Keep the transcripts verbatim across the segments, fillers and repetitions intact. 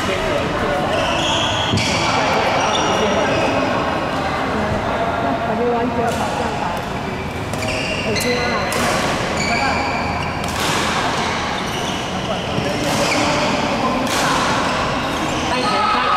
感觉完全好像打很惊啊！开拳，开拳，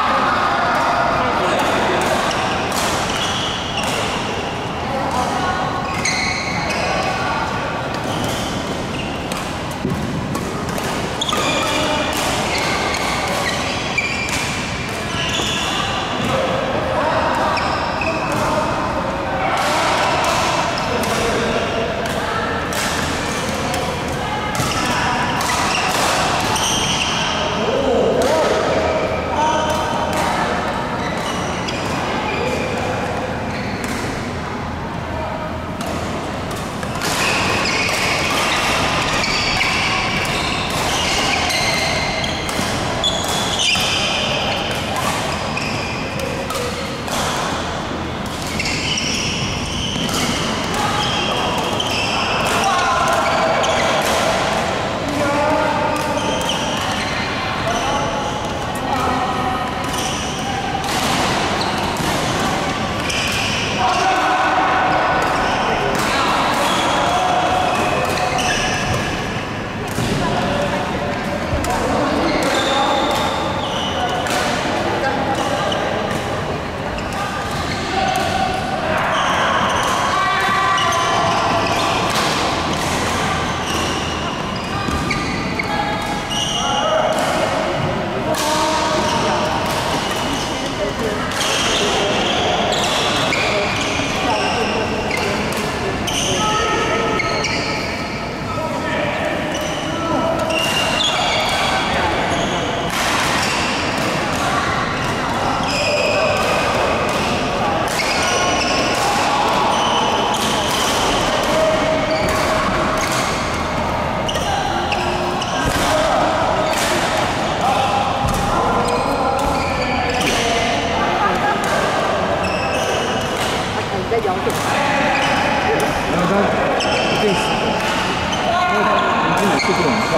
在摇滚。然后他一定死的，因为他年轻的速度很快。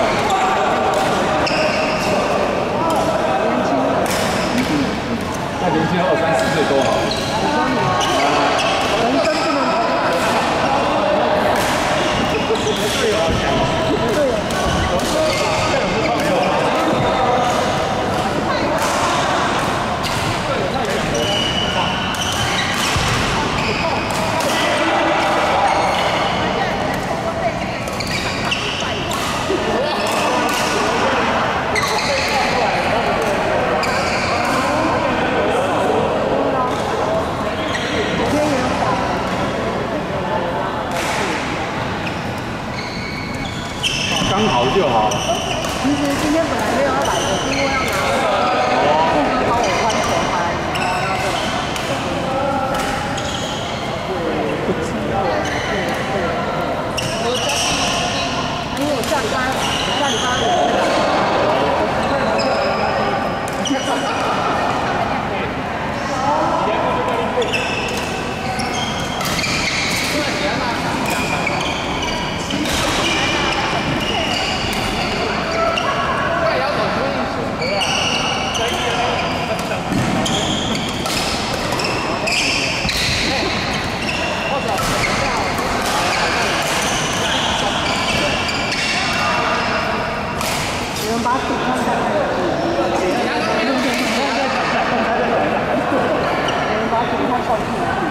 年轻，年轻，那年轻二三十岁多好。我说你啊，人生不能对啊，对啊，这样子没有。刚好就好。其实今天本来没有要来的，是因为要拿那个顾哥帮我穿球拍，然后要这个。对，不急啊。对对对。因为我下礼拜，下礼拜有那个。把手放开，用电筒在在在在在在，把手放上去。